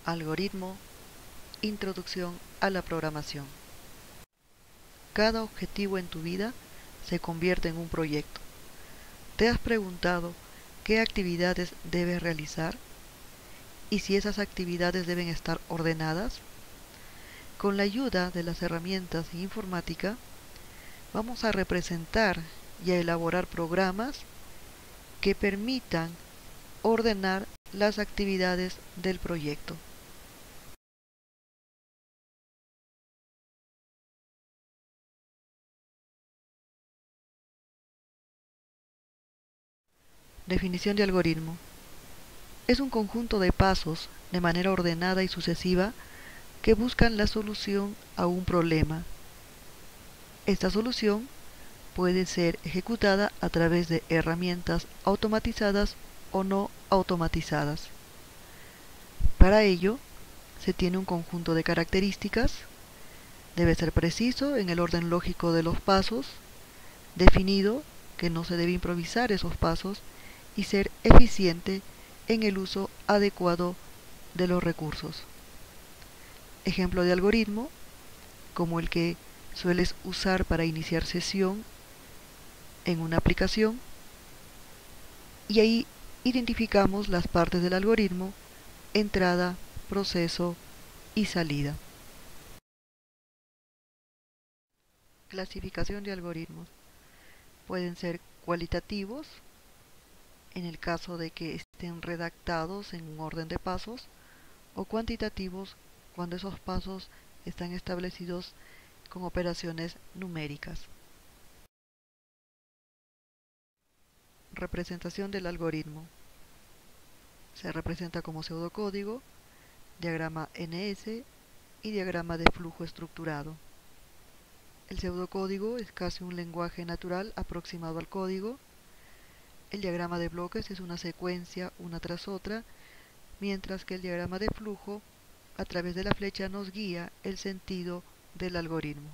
Algoritmo, introducción a la programación. Cada objetivo en tu vida se convierte en un proyecto. ¿Te has preguntado qué actividades debes realizar y si esas actividades deben estar ordenadas? Con la ayuda de las herramientas de informática, vamos a representar y a elaborar programas que permitan ordenar las actividades del proyecto. Definición de algoritmo. Es un conjunto de pasos de manera ordenada y sucesiva que buscan la solución a un problema. Esta solución puede ser ejecutada a través de herramientas automatizadas o no automatizadas. Para ello, se tiene un conjunto de características. Debe ser preciso en el orden lógico de los pasos, definido que no se debe improvisar esos pasos y ser eficiente en el uso adecuado de los recursos. Ejemplo de algoritmo, como el que sueles usar para iniciar sesión en una aplicación, y ahí identificamos las partes del algoritmo: entrada, proceso y salida. Clasificación de algoritmos. Pueden ser cualitativos, en el caso de que estén redactados en un orden de pasos, o cuantitativos cuando esos pasos están establecidos con operaciones numéricas. Representación del algoritmo. Se representa como pseudocódigo, diagrama NS y diagrama de flujo estructurado. El pseudocódigo es casi un lenguaje natural aproximado al código. El diagrama de bloques es una secuencia una tras otra, mientras que el diagrama de flujo, a través de la flecha, nos guía el sentido del algoritmo.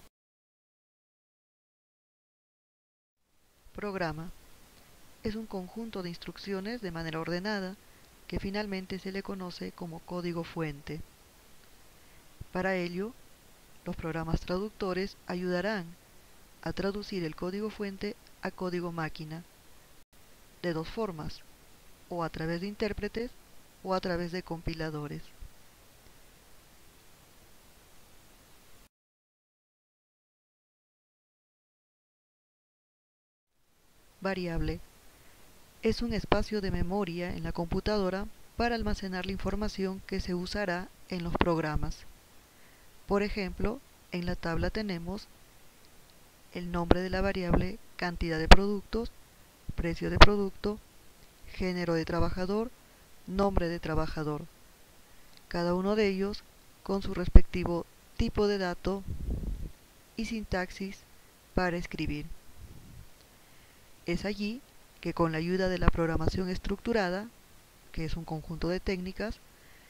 Programa. Es un conjunto de instrucciones de manera ordenada que finalmente se le conoce como código fuente. Para ello, los programas traductores ayudarán a traducir el código fuente a código máquina, de dos formas: o a través de intérpretes o a través de compiladores. Variable. Es un espacio de memoria en la computadora para almacenar la información que se usará en los programas. Por ejemplo, en la tabla tenemos el nombre de la variable cantidad de productos, precio de producto, género de trabajador, nombre de trabajador, cada uno de ellos con su respectivo tipo de dato y sintaxis para escribir. Es allí que, con la ayuda de la programación estructurada, que es un conjunto de técnicas,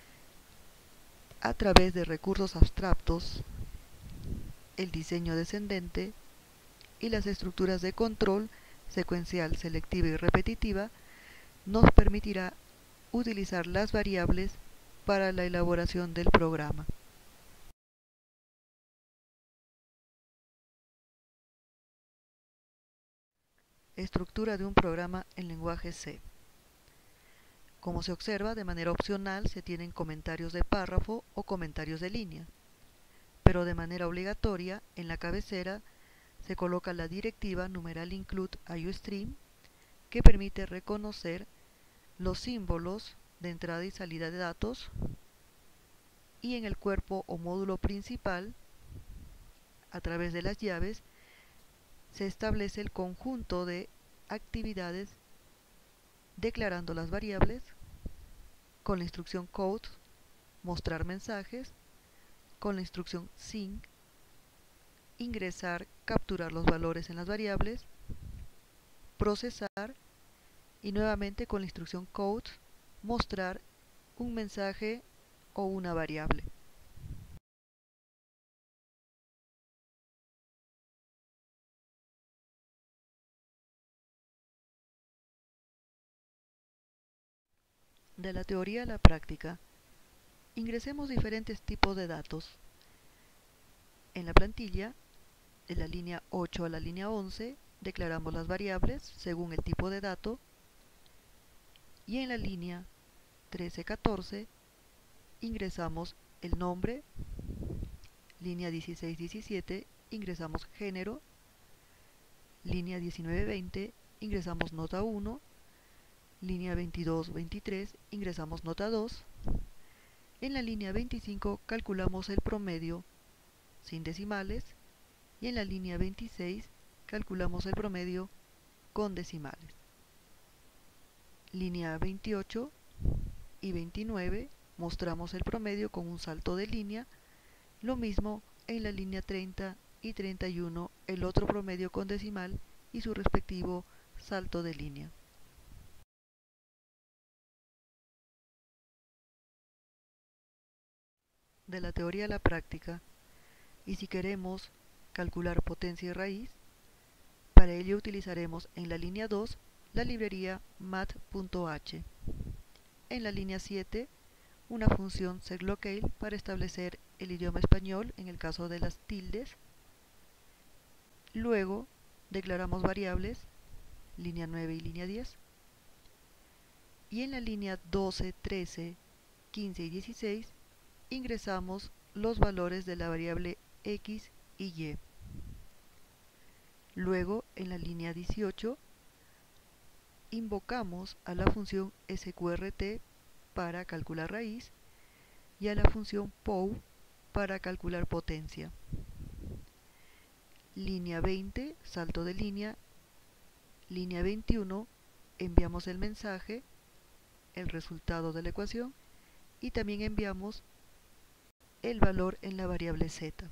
a través de recursos abstractos, el diseño descendente y las estructuras de control secuencial, selectiva y repetitiva, nos permitirá utilizar las variables para la elaboración del programa. Estructura de un programa en lenguaje C. Como se observa, de manera opcional se tienen comentarios de párrafo o comentarios de línea, pero de manera obligatoria en la cabecera se coloca la directiva numeral include IOStream, que permite reconocer los símbolos de entrada y salida de datos, y en el cuerpo o módulo principal, a través de las llaves, se establece el conjunto de actividades declarando las variables, con la instrucción code, mostrar mensajes, con la instrucción sync, ingresar, capturar los valores en las variables, procesar, y nuevamente con la instrucción code, mostrar un mensaje o una variable. De la teoría a la práctica. Ingresemos diferentes tipos de datos. En la plantilla, de la línea 8 a la línea 11, declaramos las variables según el tipo de dato, y en la línea 13-14 ingresamos el nombre, línea 16-17 ingresamos género, línea 19-20 ingresamos nota 1, línea 22-23 ingresamos nota 2, en la línea 25 calculamos el promedio sin decimales y en la línea 26 calculamos el promedio con decimales. Línea 28 y 29 mostramos el promedio con un salto de línea, lo mismo en la línea 30 y 31 el otro promedio con decimal y su respectivo salto de línea. De la teoría a la práctica, y si queremos calcular potencia y raíz, para ello utilizaremos en la línea 2 la librería mat.h. En la línea 7 una función setlocale para establecer el idioma español en el caso de las tildes. Luego declaramos variables, línea 9 y línea 10. Y en la línea 12, 13, 15 y 16 ingresamos los valores de la variable x y y. Luego en la línea 18 invocamos a la función sqrt para calcular raíz y a la función pow para calcular potencia. Línea 20, salto de línea. Línea 21, enviamos el mensaje, el resultado de la ecuación, y también enviamos el valor en la variable z.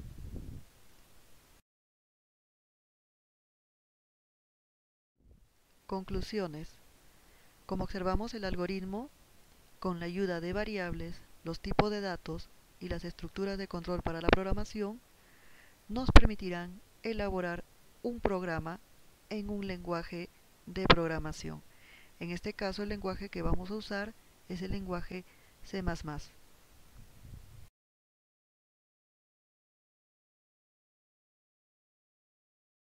Conclusiones. Como observamos, el algoritmo, con la ayuda de variables, los tipos de datos y las estructuras de control para la programación, nos permitirán elaborar un programa en un lenguaje de programación. En este caso, el lenguaje que vamos a usar es el lenguaje C++.